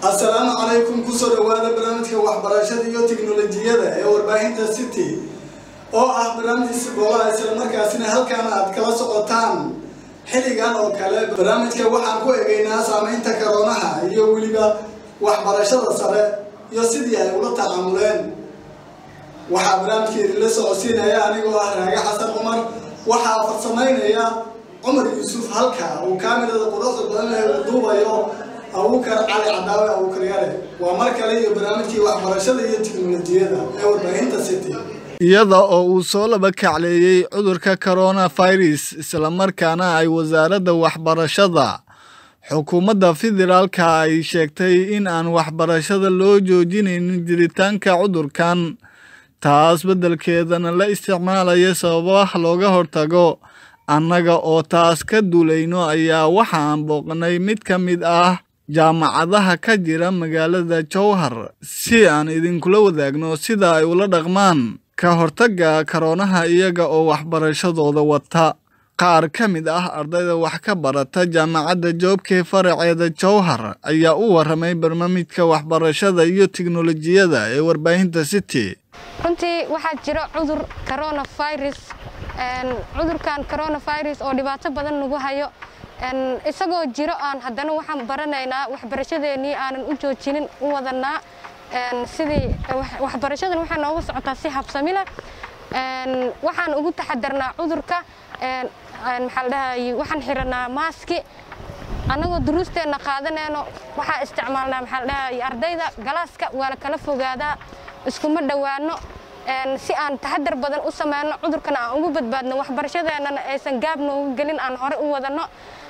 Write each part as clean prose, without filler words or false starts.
السلام عليكم كسر وهذا برنامج وحبرشة iyo tiknoolajiyada ee warbaahinta City oo ah barnaamij si boqol isla markaasina halkaan aad kala socotaan xilligan oo kale barnaamijka waxaan ku eegaynaa saameynta corona iyo waliba waxbarashada sare iyo sidii ay ula tacaamuleen waxa barnaamijka la socodsiinaya anigoo ah Raaga Xasan Umar waxa farsameynaya Umar Yusuf halka oo kaamirada quruxda badan leh duubayo أوكر على عداوة أوكر ياله ومركز لي برنامجي وحبرشة لي التكنولوجيا ده وباهين تسيتي iyada oo uu soo laba kacleeyay cudurka coronavirus isla markaana ay wasaaradda waxbarashada xukuumadda federaalka ay sheegtay in aan waxbarashada loo joojinin jiritaanka cudurkan taas beddelkeedana la isticmaalayo sababaha looga hortago annaga oo taas ka duulayno ayaa waxaan booqnay mid ka mid ah jaamacadaha ka jira magaalada Jowhar si aan idinkula wadaagno sida ay ula dhaqmaan ka hortagga corona iyaga oo waxbarashadooda wata qaar ka mid ah ardayda wax ka barata jaamacadda Joobke faraceeda Jowhar ayaa u waramay barnaamijka waxbarashada iyo tiknoolajiyada ee warbaahinta City runtii waxa jira cudur coronavirus cudurkan coronavirus oo dhibaato badan nagu hayo isagoo jiro aan haddana waxaan baranaynaa waxbarashadeennii aanan u joojinin u wadanaa sidii waxbarashadan waxaa nooga socotaa si habsami leh waxaan ugu taxadarnaa cudurka maxaa la dhahay waxaan xiranaa maaski annagoo duruusteenna qaadanayno waxaa isticmaalnaa maxaa la dhahay ardayda galaaska waa la kala fogaadaa iskuma dhowaano si aan taxadar badan u sameeyno cudurkana aan ugu badbaadno waxbarashadeennana aysan gaab noogu gelin aan hore u wadano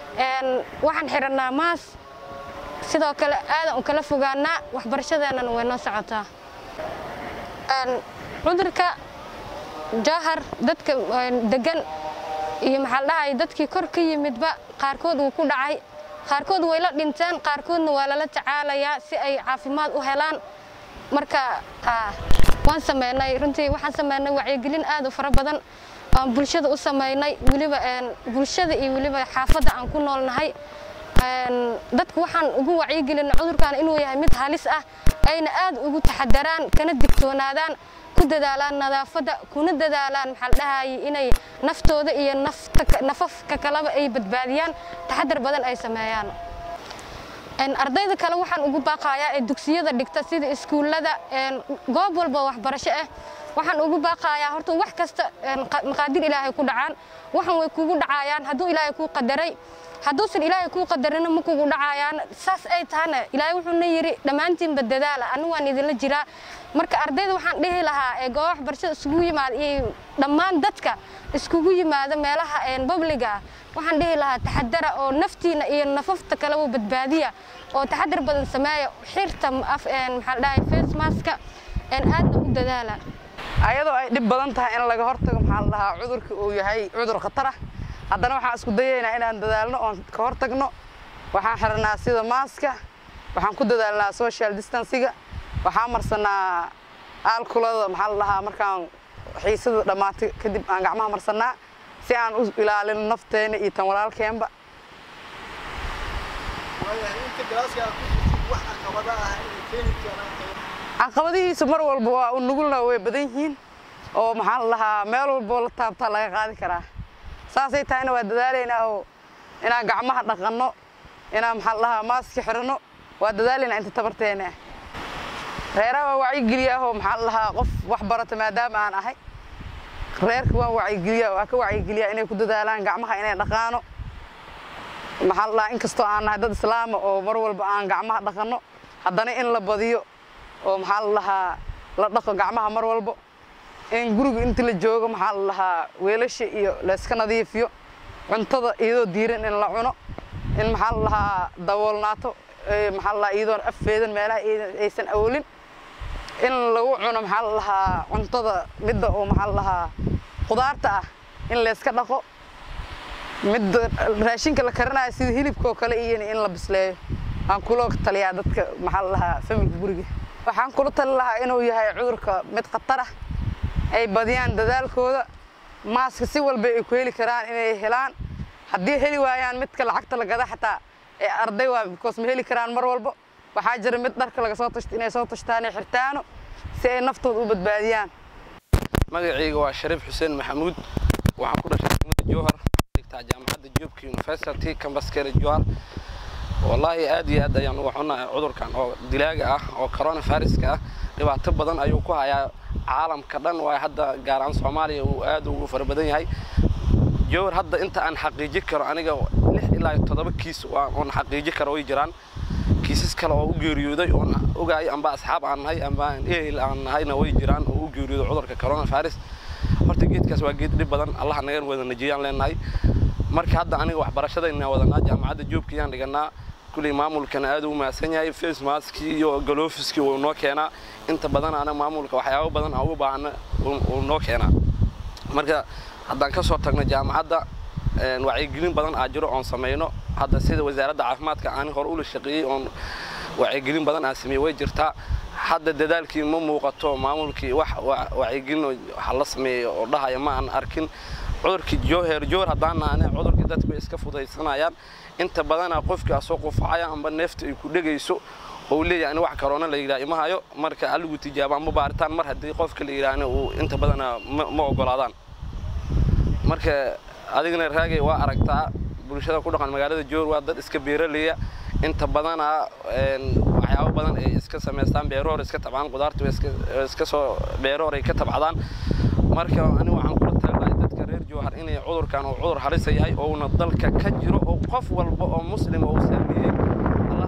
waxaan xiranaa maas sidoo kale aadan u kala fogaanaa waxbarashadeennana way noo socotaa cudurka Jowhar dadka degan iyo maxaa la dhahay dadkii kor ka yimidba qaarkood uu ku dhacay qaarkood way la dhinteen qaarkoodna waa lala tacaalayaa si ay caafimaad u helaan marka waan sameynay runtii waxaan sameynay wacyigelin aad u fara badan aan bulshada u sameynay waliba bulshada iyo waliba xaafadda aan ku noolnahay dadku waxaan ugu wacyigelinay cudurkan inuu yahay mid halis ah ayna aad ugu taxadaraan kana digtoonaadaan ku dadaalaan nadaafadda kuna dadaalaan maxaa la dhahay inay naftooda iyo nafafka kalaba ay badbaadiyaan taxadar badan ay sameeyaan ardayda kale waxaan ugu baaqayaa ee dugsiyada dhigta sida iskuulada goob walba waxbarasho ah waxaan ugu baaqayaa horta wax kasta maqaadir Ilaahay ku dhacaan waxan way kugu dhacayaan haduu Ilaahay ku qadaray haduusan Ilaahay ku qadarina ma kugu dhacayaan saas ay tahana Ilaahay wuxuu yiri dhamaantiin badadaala anu waan idin jiraa marka ardayda waxaan dhihi lahaa ee goob waxbarashada isugu yimaad iyo dhammaan dadka isugu yimaada meelaha publiga waxaan dhihi lahaa taxadara oo naftiina iyo nafafta kale oo badbaadiya oo taxadar badan sameeyo xirta maxaa la dhahay face mask aadna u dadaala ayadoo ay dib badan tahay in laga hortago maxaa la dhahaa cudurka uu yahay cudur khatar ah haddana waxaan isku dayaynaa inaan dadaalno oo ka hortagno waxaan xirnaa sida maaska waxaan ku dadaalnaa social distancing waxaan marsanaa alcoholada maxaa la dhahaa markaan xiisada dhamaatay kadib aan gacmaha marsanaa si aan u ilaalino nafteena iyo tan walaalkeenba caqabadihiisu mar walba waa u nugulna way badan yihiin oo maxaa la dhahaa meel walba la taabtaa laga qaadi karaa saasay tahayna waa dadaalaynaa oo inaan gacmaha dhaqanno inaan maxaa la dhahaa maaski xirano waa dadaalaynaa inta tabarteena reeraha waa wacyigeliya oo maxaa la dhahaa qof wax barata maadaama aan ahay reerka waan wacyigeliya waa ka wacyigeliya inay ku dadaalaan gacmaha inay dhaqaano maxaa la dhahaa inkastoo aan nahay dad islaam oo mar walba aan gacmaha dhaqanno haddana in la badiyo oo maxaa la dhahaa la dhaqo gacmaha mar walba in guriga inta la joogo maxaa la dhahaa weelasha iyo la iska nadiifiyo cuntada iyadoo diiran in la cuno in maxaa la dhahaa daboolnaato maxaa la dhahaa iyadoo afeedan meelaha aysan awoolin in lagu cuno maxaa la dhahaa cuntada midda oo maxaa la dhahaa qudaarta ah in la iska dhaqo mid raashinka la karinayo sida hilibka oo kale iyo in la bisleeyo aan kula taliyaa dadka maxaa la dhahaa familka guriga waxaan kula tali lahaa inuu yahay cudurka mid khatar ah ay badiyaan dadaalkooda maaska si walba ay ku heli karaan inay helaan haddii heli waayaan midka lacagta la gada xataa arday waa because ma heli karaan mar walba waxaa jira mid dharka laga soo tashto inay soo tashtaan ee xirtaano si ay naftooda u badbaadiyaan. magacayga waa Shariif Xuseen Maxamuud waxaan ku dhashay degmada Jowhar dhigtaa jaamacadda Joobka University campuskeeda Jowhar wallahi aad iyo aad ayaan uga xunahay cudurkan oo dilaaga ah oo coronavirus-ka ah dhibaato badan ayuu ku hayaa caalamka dhan waa hadda gaar ahaan Soomaaliya uu aad ugu fara badan yahay Jowhar hadda inta aan xaqiijin karo aniga 6 ilaa 7 kiis oo xaqiijin karo way jiraan kiisas kale oo u geeriyooday oo ogaay amba asxaab aan nahay amba ehel aan nahayna way jiraan oo u geeriyooday cudurka coronavirus horta geedkaas waa geed dhib badan Allah naga wada najiyaan leenahay marka hadda aniga waxbarashadayna wadanaa jaamacadda Joobka yaan dhiganaa kulli maamulkan aad u maasan yahay face mask iyo gloveski oo noo keena inta badan ana maamulka waxyaabo badan ugu baahan oo noo keena marka haddaan ka soo tagno jaamacadda wacyigelin badan jiro oo sameeyno hadda sida wasaaradda caafimaadka aan hor u la shaqeeyay oo wacyigelin badan aan sameeyay way jirtaa hadda dadaalkii ma muuqato maamulkii wax wacyigelin waxa la sameeyo oo dhahaya ma aan arkin cudurkii Jowhar haddaan aan cudurkii dadku iska fudaysanayaan inta badan qofka soo qufacaya amba neefta ay ku dhageyso oo leeyahay wax corona la yiraahdo ma hayo marka aligu tijaabaan ma baaritaan mar hadii qofka la yiraahdo uu inta badan ma ogolaadaan marka adigna raagay waa aragtaa bulshada ku dhaqan magaalada Jowhar waa dad iska beeraleeya inta badan waxyaabo badan ay iska sameystaan beeroor iska tabcaan qudaarta iska soo beeroor ay ka tabcadaan marka anigu waxaan ku talinayaa dadka reer Jowhar inay cudurkan oo cudur halis yahay oo na dalka ka jiro oo qof walba oo muslim oo saameeyay Allah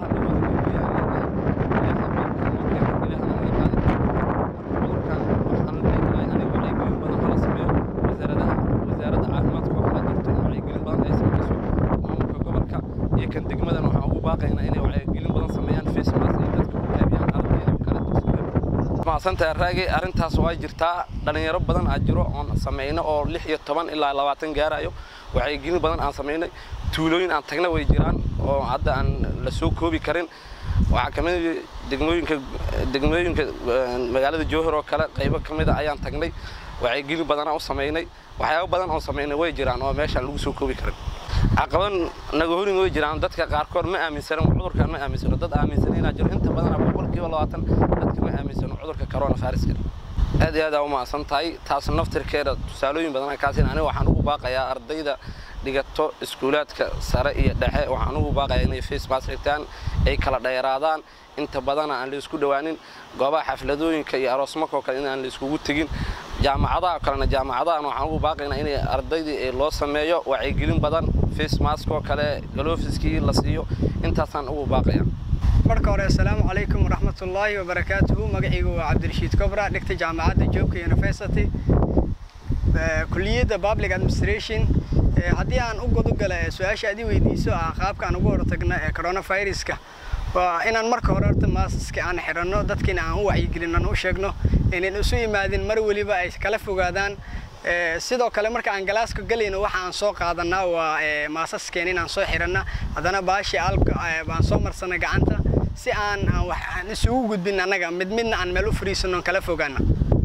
kan degmadan waxa ugu baaqayna inay wacyigelin badan sameeyaan face mask ay dadku u qaybiyaan ardayda oo kala duwan maasanta raagay arintaas waa jirtaa dhalinyaro badan jiro oo sameeyna oo 16 ilaa 20 gaarayo wacyigelin badan aan sameeynay tuulooyin aan tagna way jiraan oo hadda aan la soo koobi karin waxa kamid degmooyinka magaalada Jowhar oo kala qaybo kamid ah ayaan tagnay wacyigelin badan aan sameeynay waxyaabo badan oo sameeynay way jiraan oo meesha lagu soo koobi karin caqaban naga horin way jiraan dadka qaar koor ma aaminsan cudurkan ma aaminsan dad aaminsan inay jiro inta badan boqolkiiba 20 dadka ma aaminsan cudurka coronavirus-ka aad iyo aad u maasan tahay taas naftirkeeda tusaalooyin badan ka sii aniga waxaan ugu baaqayaa ardayda dhigato iskuulaadka sare iyo dhexe waxaan ugu baaqayaa inay face mask xirtaan ay kala dheeraadaan inta badan aan la isku dhawaanin goobaha xafladooyinka iyo aroosmaka kale in aan la iskugu tagin jaamacadaha kalena jaamacadaha waxaan ugu baaqaynaa inay ardayda loo sameeyo wacyigelin badan face mask oo kale gloveski la siiyo intaasaan ugu baaqayaa marka hore assalaamu calaykum waraxmatullaahi wabarakaatuhu magacaygu waa Cabdirashiid Kobra dhigta jaamacadda Joobka University kulliyadda public administration haddii aan u gudogala su'aasha aad weydiiso qaabka aan ugu hortagno coronavirus-ka waa inaan marka hore maaska aan xirano dadkina aan u wacyigelino u sheegno inay isu yimaadin mar waliba ay kala fogaadaan sidoo kale marka aan galaaska galayno waxa aan soo qaadanaa waa maasaskeen inaan soo xirana hadana baashi alka baan soo marsana gacanta si aan wax isugu gudbin anaga midna aan meel u fariisano kala fogaana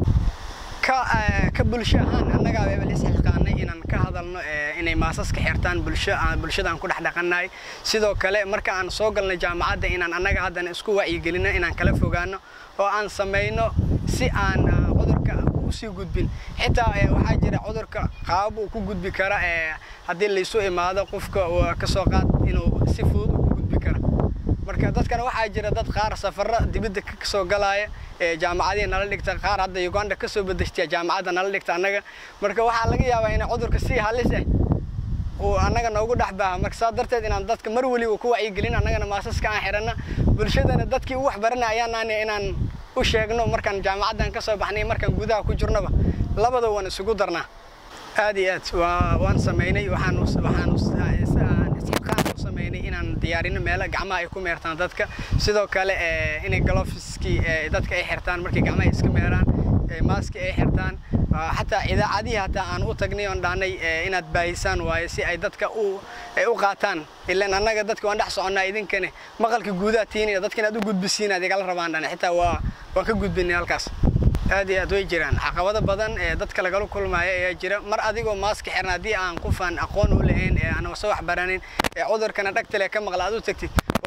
ka bulshahan anaga way la isxilqaanay inaan ka hadalno inay maasaska xirtaan bulshada aan ku dhaxdhaqanahay sidoo kale marka aan soo galnay jaamacadda inaan anaga hadana isku wacyigelino inaan kala fogaano oo aan sameeyno si aan cudurka u sii gudbin xitaa waxa jira cudurka qaab uu ku gudbi kara hadii la isoo imaado qofka ka soo qaad inuu si fudud u gudbi karo marka dadkana waxa jira dad qaar safar dibadda ka soo galaya jaamacadii nala dhigta qaar hadda Uganda ka soo bedeshtay jaamacadda nala dhigta anaga marka waxa laga yaabaa in cudurka si halis ah oo anaga noogu dhaxbaa marka darteed inaan dadka mar wali ku wacyigelin anagana maasaska aan xirana bulshadana dadkii wax baranayaan inaan u sheegno markaan jaamacadan ka soo baxnay markaan gudaha ku jirnaba labada waan isugu darnaa aad iyo aad waan sameeynay waxaan sameeynay inaan diyaarino meel gacmaha ay ku meertaan dadka sidoo kale inay gloveski dadka ay xirtaan markay gacmaha iska meeraan mask ay xirtaan hatta idaacadii hatta aan u tagnay oo dhaanay inaad baahisaan waaye si ay dadka u qaataan ilaa anaga dadka waan dhax soconaa idinkana maqalka guudaha tiinina dadka inaad u gudbisiin adiga la rabaan dhan xitaa waan ka gudbinay halkaas aad iyo aad way jiraan caqabado badan dadka laga kulmaayo ayaa jira mar adigoo mask xirna hadii aan qofan aqoon u lahayn aan soo wax baranin cudurkana dhagtale ka maqla aad u tagtid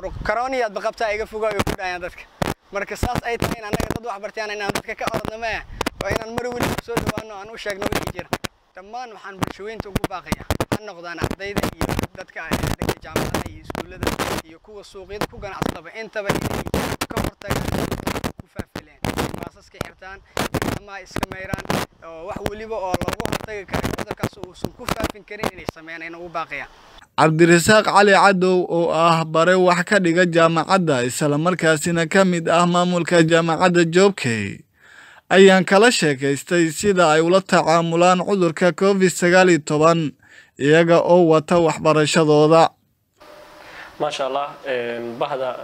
karooniyaad baqabtaa iga fogaa oo ku dhayaan dadka marka saas ay tahay in anaga dad wax bartaan inaan dadka ka orodno ma waa inaan mar waliba soo dhawaano aan u sheegno wixii jira dhammaan waxaan bulshooyinta ugu baaqayaa ha noqdaan ardayda iyo dadka jaamacadaha iyo iskuulada iyo kuwa suuqyada ku ganacsada intaba inay ka hortagaan ku faafileen maasaska xirtaan ama iska meyraan wax waliba oo loogu hortagi karo cudurkaas uusan ku faafin karin inay sameeyaan ugu baaqayaa Cabdirasaaq Cali Cadow oo ah bare wax ka dhiga jaamacadda isla markaasina ka mid ah maamulka jaamacadda Joobkey ayaan kala sheekaystay sida ay ula tacaamulaan cudurka COVID-19 iyaga oo wata waxbarashadooda. maasha Allah bahda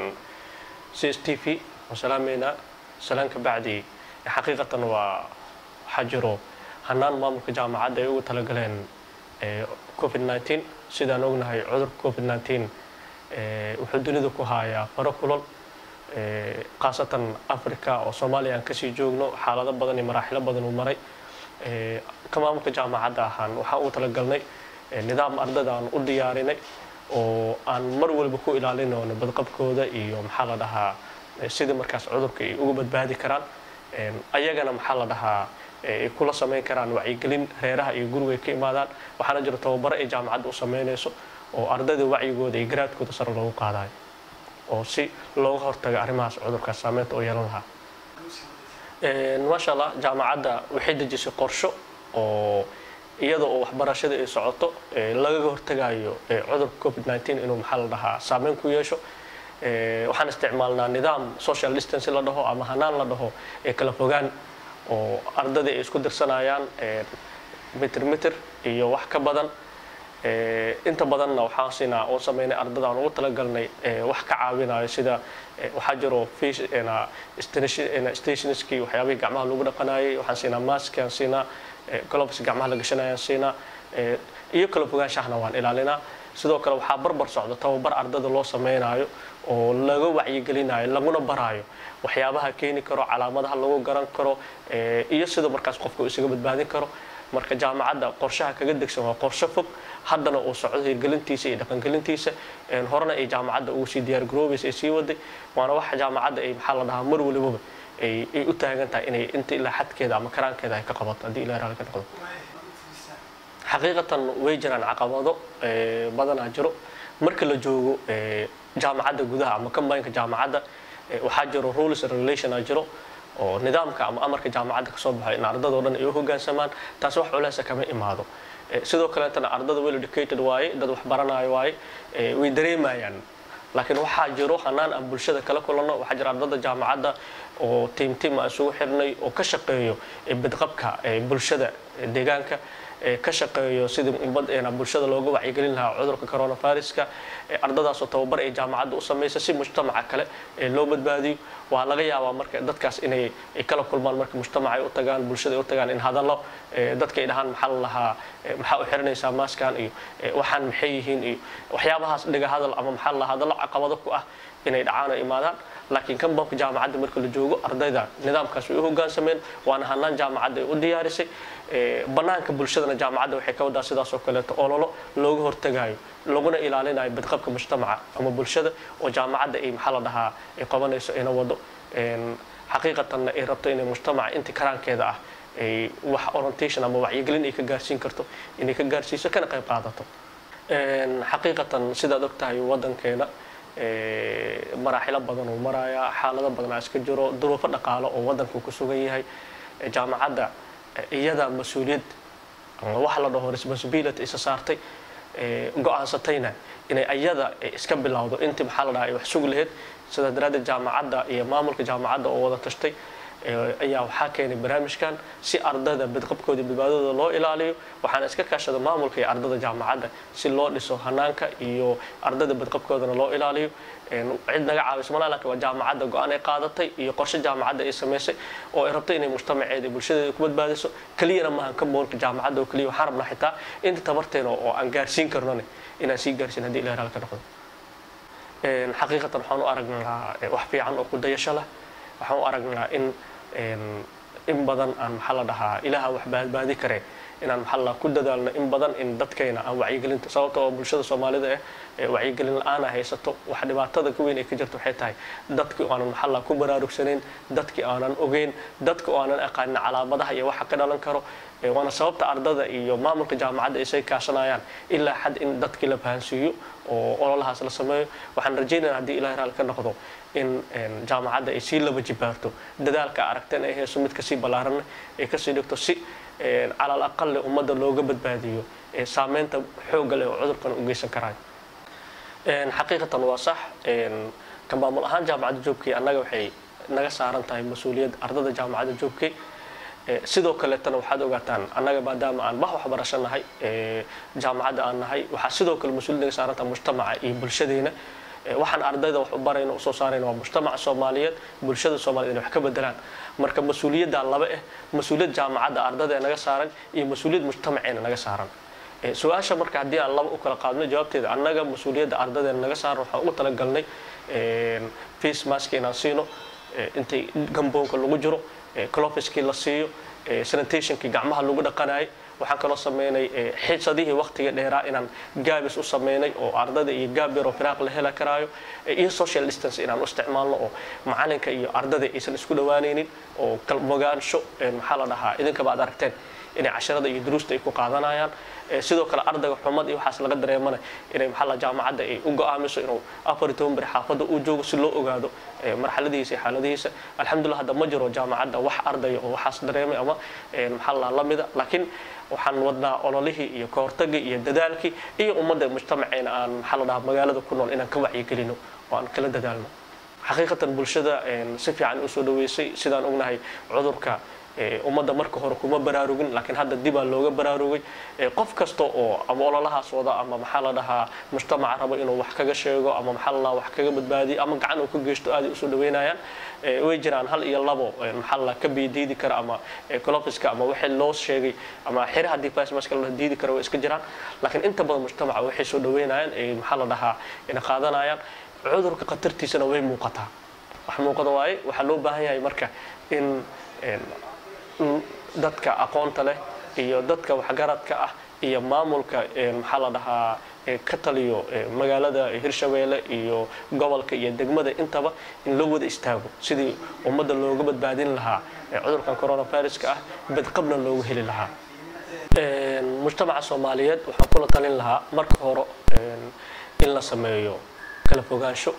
CSTV wasalaamina salaanka bacdi xaqiiqatan waa xajiro hanaan maamulka jaamacadda ay ugu tala galeen COVID-19 sidaan ognahay cudurka COVID-19 wuxuu dunida ku hayaa faro kulul qaasatan Afrika oo Soomaaliya aan kasii joogno xaalado badan iyo maraaxilo badan uu maray ka maamulka jaamacadda ahaan waxa uu tala galnay nidaam ardayda aan u diyaarinay oo aan mar walba ku ilaalino badqabkooda iyo maxaa la dhahaa sidii markaas cudurka ay ugu badbaadi karaan ayagana maxaa la dhahaa kula sameyn karaan wacyigelin reeraha iyo guriga ka imaadaan waxaana jira tababaro ay jaamacadda u sameynayso oo ardayda wacyigooda iyo garaadkooda sare loogu qaadayo oo si looga hortago arrimahaas cudurka saameynta oo yeelan lahaa maasha Allah jaamacadda waxay dejisay qorsho oo iyada oo waxbarashada ay socoto laga hortagayo cudurka COVID-19 inuu maxaa la dhahaa saameyn ku yeesho waxaan isticmaalnaa nidaam social distance la dhaho ama hanaan la dhaho kala fogaan oo ardayda ay isku dirsanayaan mitir iyo wax ka badan inta badanna waxaan siinaa oo sameynay ardayda aan ugu tala galnay wax ka caawinayo sida waxa jiro fish stationski waxyaabihii gacmaha lagu dhaqanayay waxaan siinaa mask aan siinaa gloves gacmaha la gashanayaan siinaa iyo kala fogaanshahna waan ilaalinaa sidoo kale waxaa barbar socda tababar ardayda loo sameynayo oo laga wacyigelinayo laguna barayo waxyaabaha keeni karo calaamadaha lagu garan karo iyo sida markaas qofku isaga badbaadin karo marka jaamacadda qorshaha kaga degsan waa qorshe fog haddana uu socdo hirgelintiisa iyo dhaqangelintiisa horena ay jaamacadda ugu sii diyaar garoobaysa ay sii waday waana wax jaamacadda ay maxaa la dhahaa mar walibaba ay u taagan tahay inay inta ilaa xadkeeda ama karaankeeda ay ka qabato haddii ilaa raali ka noqdo xaqiiqatan way jiraan caqabado badanaa jiro marka la joogo jaamacadda gudaha ama kambaynka jaamacadda waxaa jiro rules and regulation jiro oo nidaamka ama amarka jaamacadda ka soo baxay in ardayda dhan ay u hoggaansamaan taas wax culays kama imaado sidoo kale tan ardayda well educated waaye dad wax baranayo waaye way dareemayaan laakiin waxaa jiro hanaan aan bulshada kala kulanno waxaa jira ardayda jaamacadda oo team aan isugu xirnay oo ka shaqeeyo badqabka bulshada deegaanka ka shaqeeyo sidii ummadda bulshada looga wacyigelin lahaa cudurka coronaviruska ardadaas oo tababar ay jaamacadda u sameeyay si mujtamaca kale loo badbaadiyo waa laga yaabaa marka dadkaas inay kala kulmaan marka mujtamaca ay u tagaan bulshada ay u tagaan in hadallo dadka ay dhahaan maxaa la lahaa maxaa u xiranaysaa maaskan iyo waxaan maxay yihiin iyo waxyaabahaas dhiga hadal ama maxaa la hadallo caqabado ku ah inay dhacaan oo imaadaan laakiin kan banka jaamacadda marka la joogo ardayda nidaamkaas way u hoggaansameen waana hanaan jaamacadda ay u diyaarisay banaanka bulshadana jaamacadda waxay ka wadaa sidaas oo kaleeto ololo looga hortagayo laguna ilaalinayo badqabka mujtamaca ama bulshada oo jaamacadda ay maxaa la dhahaa ay qabanayso ina wado xaqiiqatanna ay rabto inay mujtamaca intii karaankeeda ah ay wax orientation ama wacyigelin ay ka gaarsiin karto inay ka gaarsiiso kana qayb qaadato xaqiiqatan sidaad ogtahay wadankeena maraaxilo badan uu maraya xaalado badan iska jiro duruufo dhaqaale oo wadanku ku sugan yahay jaamacadda iyada mas'uuliyad wax la dhaho responsibility isa saartay go'aansatayna inay iyada iska bilowdo intii maxaa la dhahaa wax sug lahayd sida daraaddeed jaamacadda iyo maamulka jaamacadda oo wada tashtay ayaa waxaa keenay barnaamijkan si ardayda badqabkooda badbaadadooda loo ilaaliyo waxaana iska kaashada maamulka iyo ardayda jaamacadda si loo dhiso hanaanka iyo ardayda badqabkoodana loo ilaaliyo cid naga caawiso malaha laakiin waa jaamacadda go'aan ay qaadatay iyo qorshe jaamacadda ay samaysay oo ay rabtay inay mujtamaceeda iyo bulshadeeda ku badbaadiso keliyana maahan ka moolka jaamacadda oo keliya waxaan rabnaa xitaa inta tabarteena oo aan gaarsiin karnone inaan sii gaarsiin haddii ilaah raali ka noqdo xaqiiqatan waxaan u aragnaa wax fiican oo ku dayasho leh waxaan u aragnaa in in badan aan maxaa la dhahaa ilaaha wax badbaadi kare inaan maxaa la ku dadaalno in badan in dadkeena aan wacyigelinta sababtoo oo bulshada Soomaalida wacyigelin la'aan haysato wax dhibaatada ku weyn ee ka jirto waxay tahay dadkii aanan maxaa la ku baraarugsaneyn dadkii aanan ogeyn dadkii aanan aqaan calaamadaha iyo waxa ka dhalan karo waana sababta ardada iyo maamulka jaamacadda ay say kaashanayaan ilaa xad in dadkii la fahansiiyo oo ololahaas la sameeyo waxaan rajaynayaa haddii Ilaahay raali ka noqdo in jaamacadda ay sii laba jibaarto dadaalka aragteen ay heeso mid ka sii balaaran ay ka sii dhigto si على الأقل أمدا لوجا بدباديو سامنتا حوجة له عذر كانوا جيسن كراي حقيقة وصح كمان الآن جامعة جوبكي أنا وحي نجس عرن تاي مسؤولية أرض جامعة جوبكي sidoo kale tan waxaad ogaataan annaga maadaama aan wax waxbarashanahay jaamacada aan nahay waxa sidoo kale mas'uuliyadda saaranta mujtamaca iyo bulshadeena waxaan ardayda wax u barayno soo saarayno waa mujtamaca Soomaaliyeed bulshada Soomaaliyeed wax ka bedelaan marka mas'uuliyadda laba mas'uuliyad jaamacada ardayda naga saaran iyo mas'uuliyad mujtamaceena naga saaran su'aasha marka hadii aan laba u kala qaadno jawaabteeda annaga mas'uuliyadda ardayda naga saaran waxa ugu tala galnay face mask inaan siino intay gamboonka lagu jiro clofiskii la siiyo sanitationkii gacmaha lagu dhaqanay waxaan kala sameynay xiisadihii waqtiga dheeraa inaan gaabis u sameynay oo ardayda iyo gaabiro firaaq la heli karaayo iyo social distance inaan u isticmaalno oo macalinka iyo ardayda aysan isku dhawaanaynin oo kalmogaansho maxaa la dhahaa idinka baad aragteen inay casharada iyo duruusta ay ku qaadanayaan sidoo kale ardayga xumad iyo waxaas laga dareemana inay maxaa la jaamacadda ay u go'aamiso inuu afariton bir xaafada u joogo si loo ogaado marxaladiisa iyo xaaladiisa alxamdulillah hadda ma jiro jaamacadda wax arday oo waxaas dareemay ama maxaa la mida laakiin waxaan wadnaa ololihii iyo kahortagii iyo dadaalkii iyo ummadda mujtamaceena aan maxaa la dhahaa magaalada ku nool inaan ka wacyigelino oo aan kala dadaalno xaqiiqatan bulshada si fiican u soo dhaweysay sidaan ognahay cudurka ummadda marka hore kuma baraarugin laakiin hadda dib baa looga baraarugay qof kasta oo ama ololahaas wada ama maxaa la dhahaa mujtamaca rabo inuu wax kaga sheego ama maxaa la wax kaga badbaadiyo ama gacan uu ka geesto aad u soo dhaweynayaan way jiraan hal iyo labo maxaa la ka biidiidi kara ama clofiska ama wixii loo sheegay ama xiraha device mask la diidi karo way iska jiraan laakiin inta badan mujtamaca waxay soo dhaweynayaan maxaa la dhahaa in qaadanayaan cudurka qatartiisana way muuqataa wax muuqada waay waxa loo baahan yahay marka in dadka aqoonta leh iyo dadka waxgaradka ah iyo maamulka maxaa la dhahaa ka taliyo magaalada Hirshabeelle iyo gobolka iyo degmada intaba in loo wada istaago sidii ummadda looga badbaadin lahaa cudurkan coronavirus-ka ah badqabna loogu heli lahaa mujtamaca Soomaaliyeed waxaan kula talin lahaa marka hore in la sameeyo kala fogaansho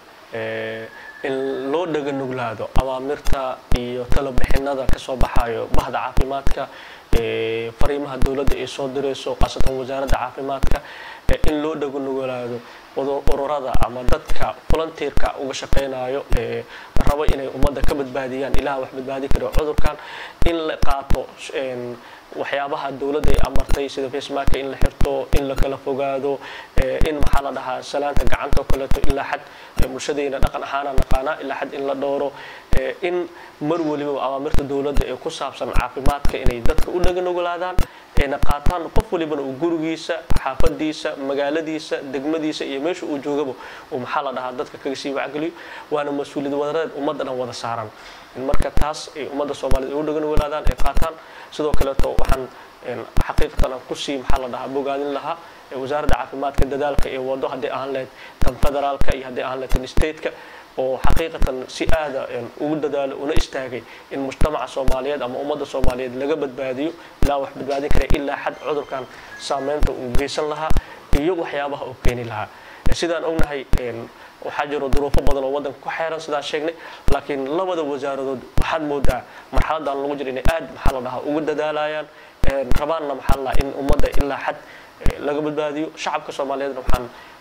in loo dhaga nuglaado awaamirta iyo talabixinada ka soo baxayo bahda caafimaadka fariimaha dawladda ay soo dirayso qasatan wasaaradda caafimaadka in loo dhaga nuglaado ururada ama dadka volunteerka uga shaqeynayo rabo inay ummadda ka badbaadiyaan ilaaha wax badbaadi karo cudurkan in la qaato waxyaabaha dawladda ay amartay sida face mask in la xirto in la kala fogaado in maxaa la dhahaa salaanta gacanta kale to ilaa xad bulshadeena dhaqan ahaan naqaana ilaa xad in la dooro in mar waliba awaamirta dawladda ee ku saabsan caafimaadka inay dadka u dhaga nuglaadaan ayna qaataan qof waliba uu gurigiisa xaafadiisa magaaladiisa degmadiisa iyo meesha uu joogabo oo maxaa la dhahaa dadka kaga sii wacgeliyo waana mas'uuliyad wadareed ummadda dhan wada saaran in marka taas ay ummadda Soomaaliyeed u dhaga nuglaadaan ay qaataan sidoo kale to waxaan xaqiiqatan ku sii maxaa la dhahaa bogaadin lahaa wasaaradda caafimaadka dadaalka ee wado hadii aan leed tan federaalka iyo hadii aan leed tan state-ka oo xaqiiqatan si aad ugu dadaalo una istaagay in mujtamaca Soomaaliyeed ama ummadda Soomaaliyeed laga badbaadiyo ilaa wax badbaadin kara ilaa xad cudurkan saameynta uu geysan lahaa iyo waxyaabaha uu keeni lahaa sidaan ognahay waxaa jiro duruufo badan oo wadanka ku xeeran sidaan sheegnay laakiin labada wasaaradood waxaad moodaa marxaladan lagu jiro inay aad maxaa la dhahaa ugu dadaalayaan rabaanna maxaa la in ummadda ilaa xad laga badbaadiyo shacabka Soomaaliyeed waxaan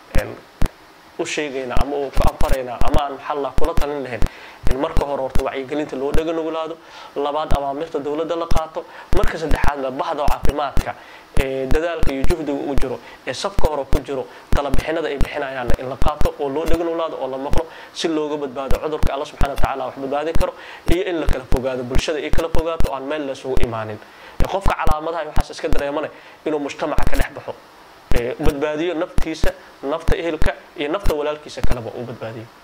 u sheegaynaa ama u anfaraynaa ama aan maxaa la kula talin lahayn in marka hore horta wacyigelinta loo dhaga nuglaado labaad awaamirta dawladda la qaato marka saddexaadna bahda caafimaadka dadaalka iyo juhdiga uu jiro ee safka hore ku jiro talabixinada ay bixinayaan in la qaato oo loo dhaga nuglaado oo la maqlo si looga badbaado cudurka Allah subhanahu wa ta'ala wax badbaadin karo iyo in la kala fogaado bulshada ay kala fogaato aan meel la isugu imaanin qofka calaamadaha waxa iska dareemanay inuu mujtamaca ka dhex baxo badbaadiyo naftiisa nafta ehelka iyo nafta walaalkiisa kalaba uu badbaadiyo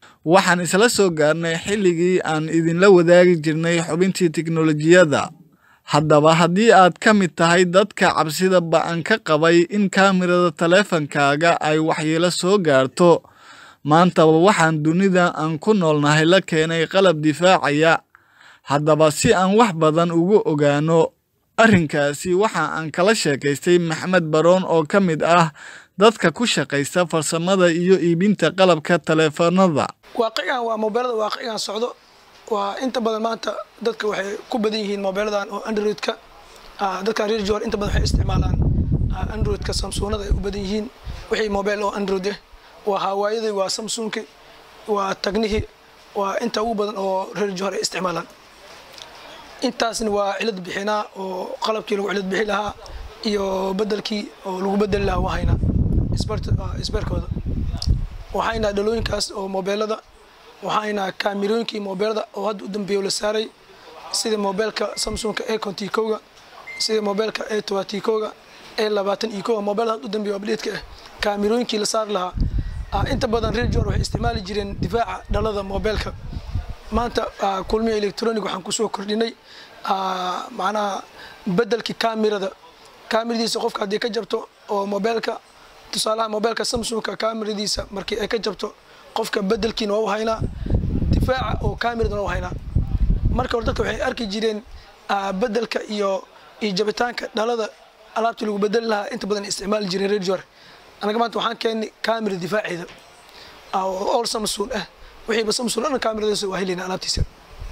waxaan isla soo gaarnay xilligii aan idinla wadaagi jirnay xubintii tiknoolajiyada. Haddaba haddii aad ka mid tahay dadka cabsida ba'an ka qabay in kaamirada taleefankaaga ay waxyeelo soo gaarto, maanta waxaan dunida aan ku noolnahay la keenay qalab difaacaya. Haddaba si aan wax badan ugu ogaano arrinkaasi, waxa aan kala sheekaystay Maxamed Baroon oo ka mid ah dadka ku shaqaysta farsamada iyo iibinta qalabka taleefanada. waaqican waa mobilada waaqican socdo waa inta badan maanta dadka waxay ku badan yihiin mobiladan oo Android-ka dadka reer Johor inta badan waxay isticmaalaan Android-ka Samsung-ada ay u badan yihiin wixii mobile oo Android waa Huawei waa Samsung waa Tecnihi waa inta ugu badan oo reer Johor ay isticmaalaan intaasna waa cilad bixina oo qalabkii lagu cilad bixi lahaa iyo bedelkii oo lagu bedel lahaa waxayna isbarkooda waxayna dhalooyinkaas oo mobilada waxayna kaamirooyinkii mobilada oo hadda u dambeeyo la saaray sida mobilka Samsung-ka A50-ga sida mobilka A20-ga A20-ga mobilada u dambeeyo update-ka kaamirooyinkii la saar lahaa inta badan reer Johor waxay isticmaali jireen difaaca dhalada mobilka maanta kulmiye electronic waxaan ku soo kordhinay macnaha bedelkii kaamiradiisa qofka hadii ka jabto oo mobilka tusaalaha mobilka Samsung-ka kaamiradiisa markii ay ka jabto qofka bedelkiina waa u haynaa difaaca oo kaamirada waa u haynaa marka hore dadka waxay arki jireen bedelka iyo jabitaanka dhalada alaabtii lagu bedel lahaa inta badan isticmaal jireen reer Johor anaga maanta waxaan keenay kaamira difaaceeda oo Samsung wixii ba Samsung ana kaamiradiisa waa helina alaabtiisa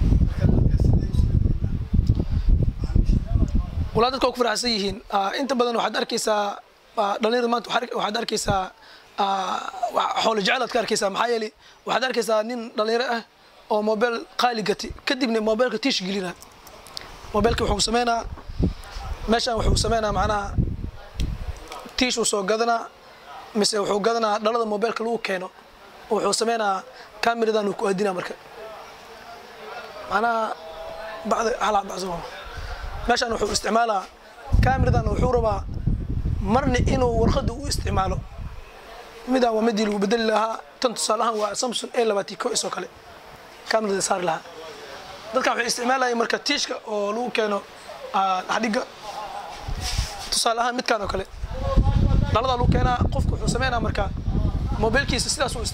walaad dadka ku faraxsan yihiin inta badan waxaad arkaysaa dhalinyarada maanta waxaad arkaysaa xoolo jecel aad ka arkaysaa maxaa yeelay waxaad arkaysaa nin dhalinyaro ah oo mobil qaali gati kadibna mobilka tiish gelina mobilka wuxuu sameynaa meeshan wuxuu sameynaa macnaha tiish uu soo gadanaa mise wuxuu gadanaa dhalada mobilka lagu keeno wuxuu sameynaa kaamiradan uu ku aadina marka macnaha bacdo meeshan wuxuu isticmaalaa kaamiradan wuxuu rabaa marna inuu warqada u isticmaalo midaan waa midii lagu bedeli lahaa tan tusaalahan waa Samsung A20 isoo kale kaamirada saar lahaa dadka waxay isticmaalayeen marka tiishka oo lagu keeno xadiga tusaalahan midkaan oo kale dhalada lagu keenaa qofku wuxuu sameynaa marka mobilkiisa sidaas uu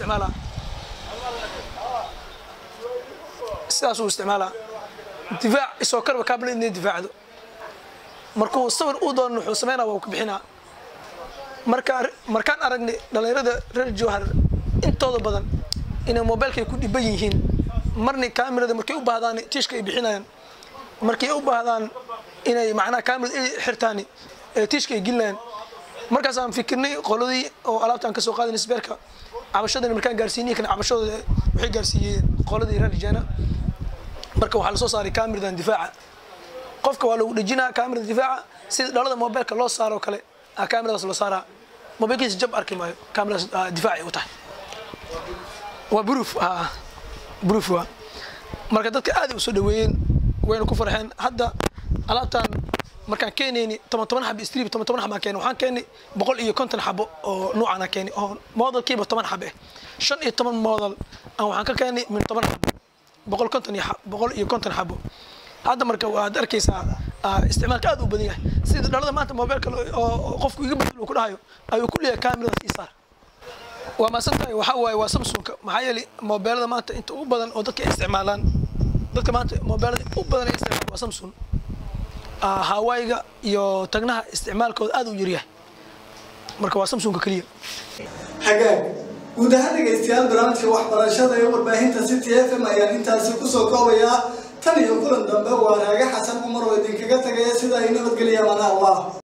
isticmaalaa difaac isoo karba kaabla inay difaacdo markuu sawir u doono wuxuu sameynaa waa ku bixinaa markaan aragnay dhalinyarada reer Johor intooda badan inay mobilka ku dhiban yihiin marna kaamirada markay u baahdaan tiishka ay bixinayaan markay u baahdaan inay macnaha kaamirada ay xirtaan tiishka ay gelinayaan markaas aan fikirnay qoladii oo alaabtan ka soo qaadanay isbeerka cabashadana markaan gaarsiinay kan cabashadooda waxay gaarsiiyeen qoladii reer Jana marka waxa la soo saaray kaamiradan difaaca qofka waa lagu dhajinaa kaamirada difaaca sida dhalada mobilka loo saaro kale kaamiradas loo saaraa mobilkiisa jab arki maayo kaamiradas difaaci u tahay waa proof waa marka dadka aad u soo dhaweeyeen wayna ku farxeen hadda alaabtan markaan keenayni 10 xabo strip 10 xabo keenay waxaan keenay 150 xabo oo noocan keenay oo modelkiiba 10 xabo 15 model aan waxaan ka keenay min 10 xabo 150 xabo hadda marka waad arkaysaa isticmaalka aad u badan yahay sida dhalada maanta mobilka oo qofku iga bedel ku dhahayo ayuu ku leeyahay kaamirada isaar waa ma santahay waxa waaye waa Samsung maxaa yeelay mobilada maanta inta ugu badan oo dadka isticmaalaan dadka maanta mobilada u badan isticmaalaan waa Samsung Huawei-ga iyo Tecnaha isticmaalkooda aad u yar yahay marka waa Samsung kaliya hagaag guud ahaan dhageystayaal barnaamijka waxbarashada ee warbaahinta City FM ayaan intaasi ku soo koobayaa tan iyo kulan dambe waa Raaga Xasan Umar oo idinkaga tagaya sida ay nabadgelyo Allah